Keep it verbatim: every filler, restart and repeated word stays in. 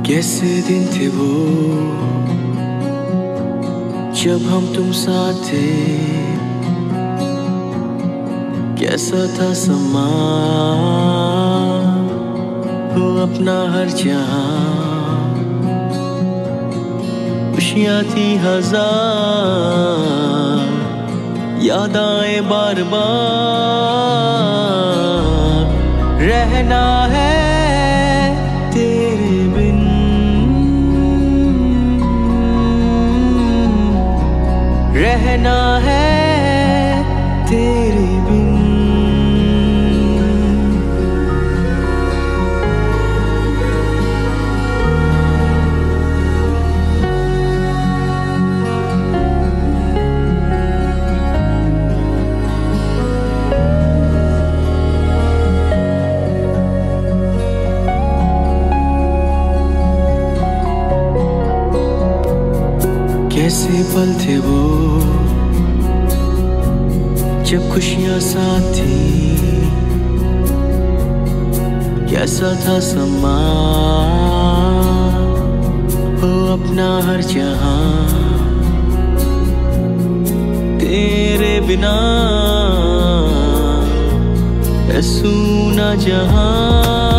कैसे दिन थे वो जब हम तुम साथ थे, कैसा था समा हो अपना हर जहां। खुशियां थी हजार, याद आए बार बार। रहना है तेरे बिन, रहना है तेरे बिन। कैसे पल थे वो जब खुशियां साथ थी, कैसा था समा हो अपना हर जहां। तेरे बिना है सूना जहां।